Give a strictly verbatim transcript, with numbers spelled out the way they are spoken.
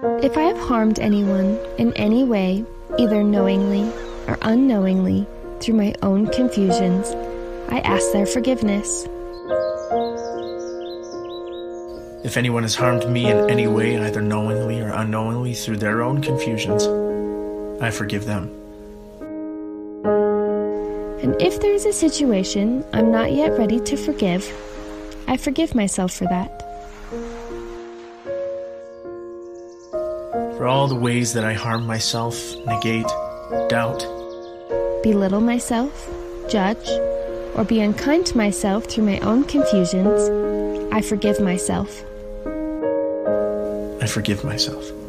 If I have harmed anyone in any way, either knowingly or unknowingly, through my own confusions, I ask their forgiveness. If anyone has harmed me in any way, either knowingly or unknowingly, through their own confusions, I forgive them. And if there is a situation I'm not yet ready to forgive, I forgive myself for that. For all the ways that I harm myself, negate, doubt, belittle myself, judge, or be unkind to myself through my own confusions, I forgive myself. I forgive myself.